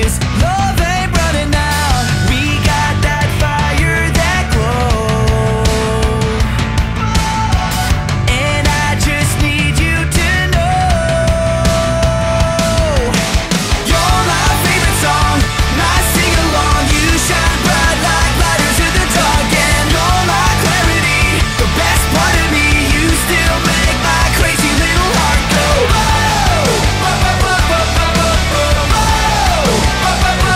this love ain't running out. We got that fire, that glow, and I just need you to know you're my favorite song, my sing-along. You shine bright like lighters in the dark, and all my clarity, the best part of me. You still make my crazy little heart go whoa, whoa, whoa, whoa, whoa, whoa, whoa, whoa, whoa, whoa.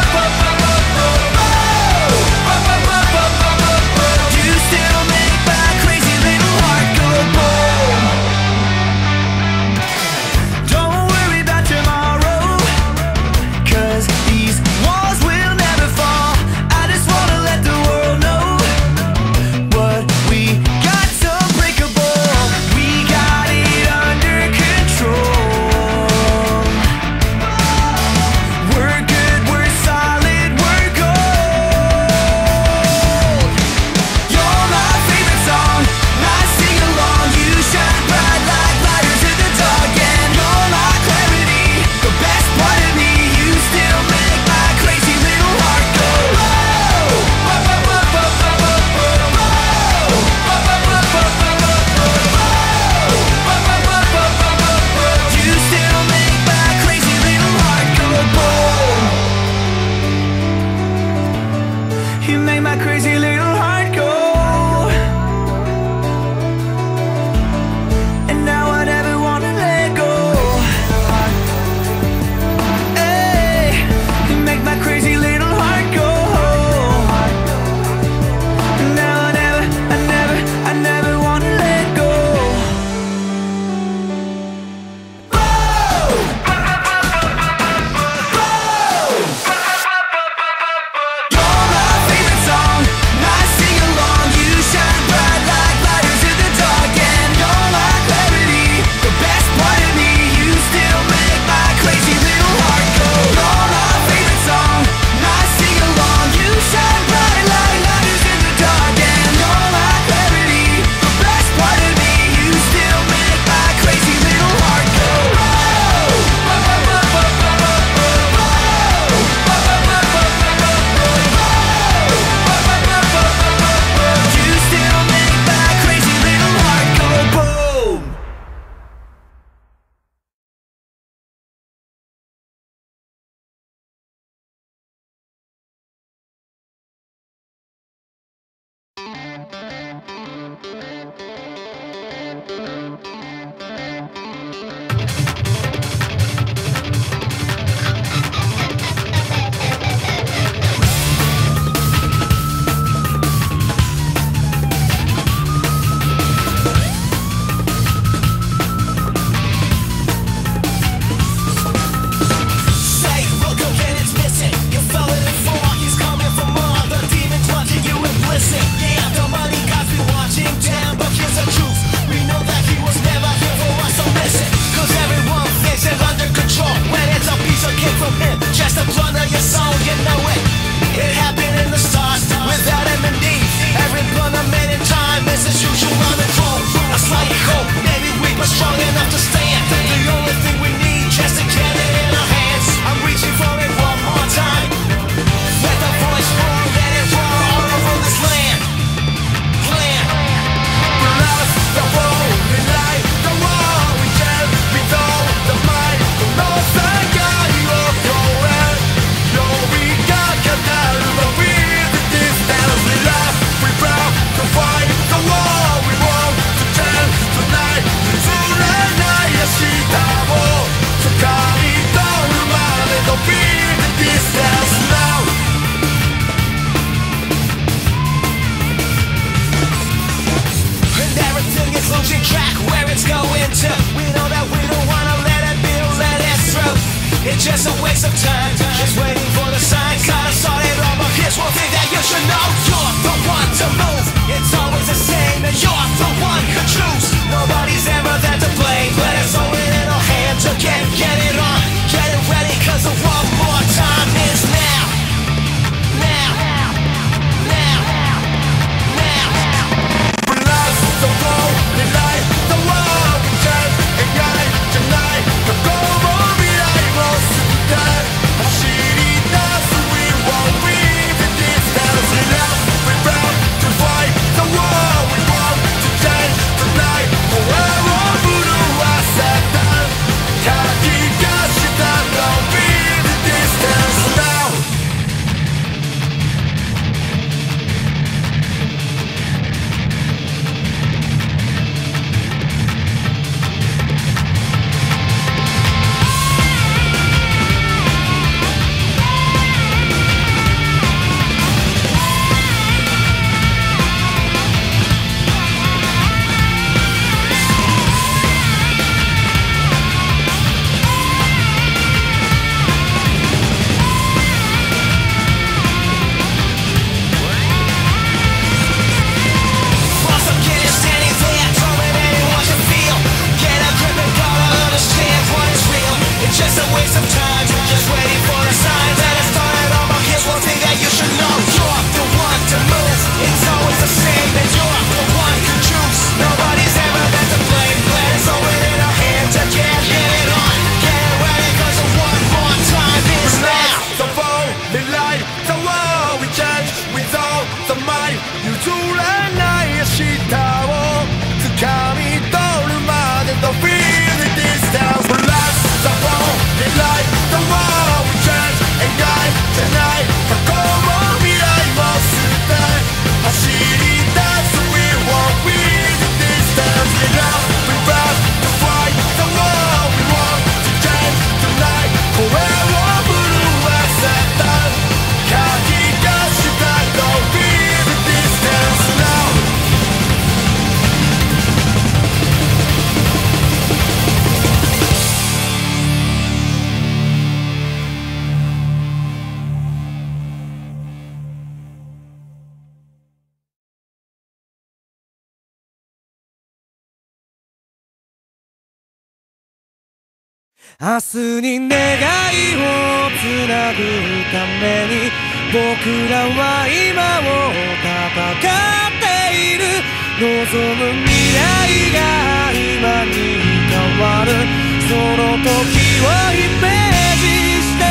明日に願いをつなぐために僕らは今を戦っている。望む未来が今に変わる、その時をイメージして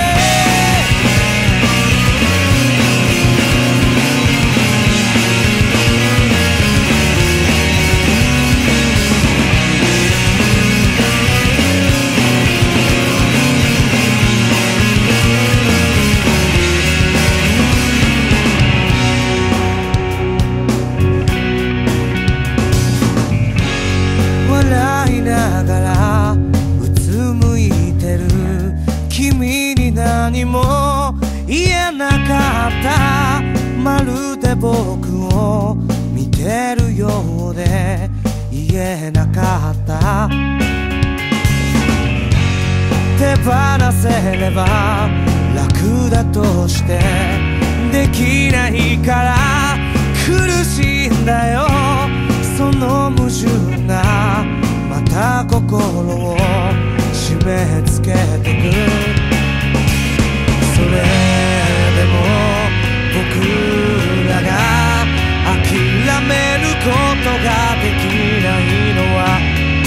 笑いながらうつむいてる君に何も言えなかった。まるで僕を見てるようで言えなかった。手放せれば楽だとしてできないから苦しいんだよ。その矛盾がまた心を締め付けてく。それでも僕らが諦めることができないのは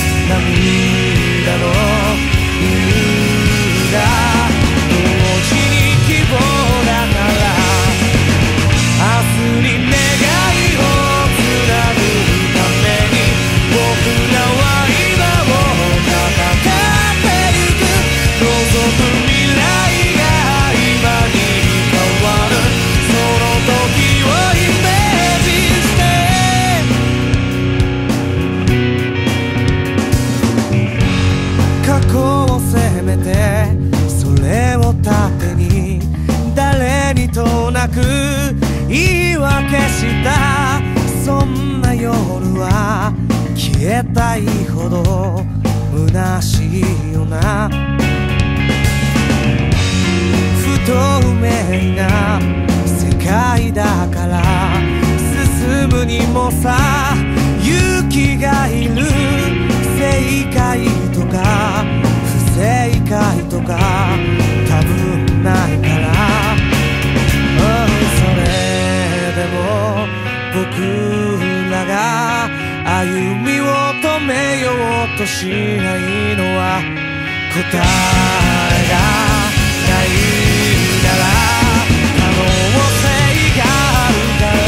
涙の理由だ。同時に希望だから明日に願いをつなぐために僕らは今を戦ってゆく。望む未来が今に変わる、その時をイメージして過去を責めてそれを盾に誰にとなく言い訳した。そんな夜は消えたいほど虚しいよな。不透明な世界だから進むにもさ勇気がいる。正解とか不正解とか多分ないから、それでも僕らが歩みを止めようとしないのは答えがないなら可能性があるから。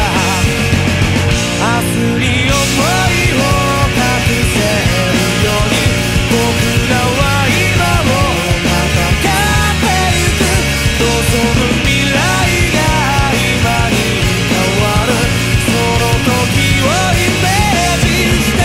明日に想いを託せるように僕らは今を戦ってゆく。望む未来が今に変わる、その時をイメージして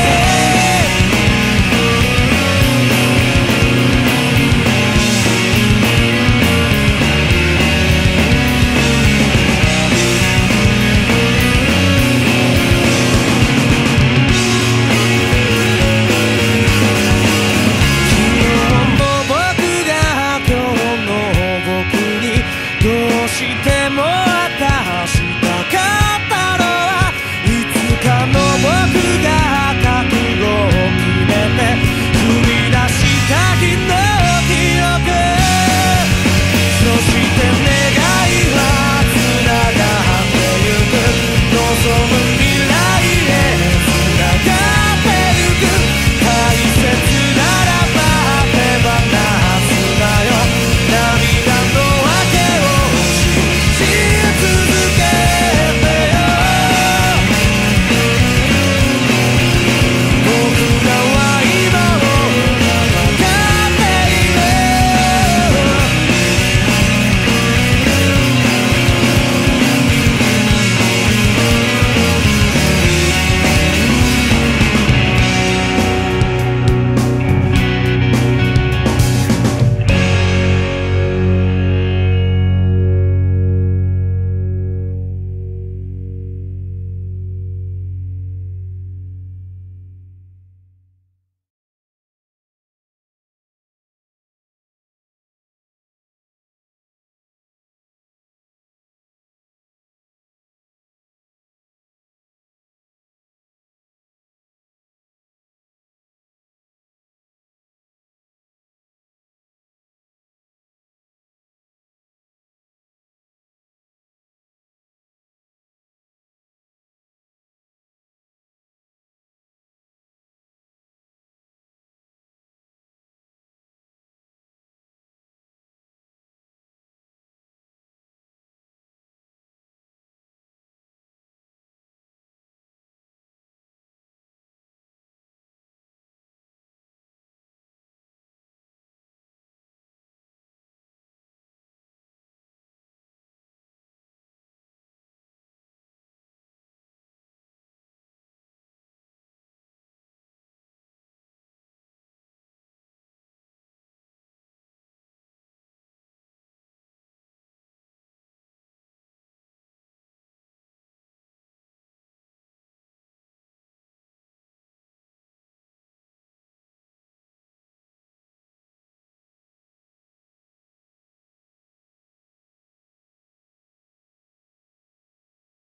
昨日の僕が今日の僕にどうしても